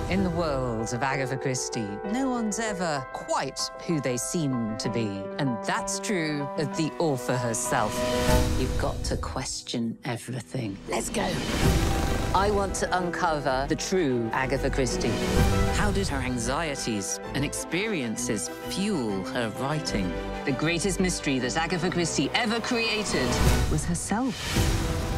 In the world of Agatha Christie, no one's ever quite who they seem to be. And that's true of the author herself. You've got to question everything. Let's go. I want to uncover the true Agatha Christie. How did her anxieties and experiences fuel her writing? The greatest mystery that Agatha Christie ever created was herself.